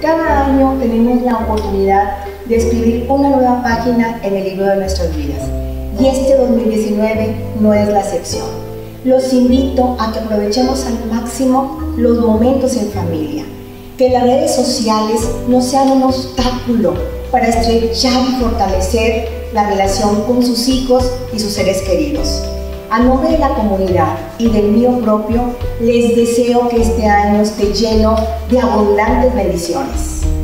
Cada año tenemos la oportunidad de escribir una nueva página en el libro de nuestras vidas. Y este 2019 no es la excepción. Los invito a que aprovechemos al máximo los momentos en familia. Que las redes sociales no sean un obstáculo para estrechar y fortalecer la relación con sus hijos y sus seres queridos. A nombre de la comunidad y del mío propio, les deseo que este año esté lleno de abundantes bendiciones.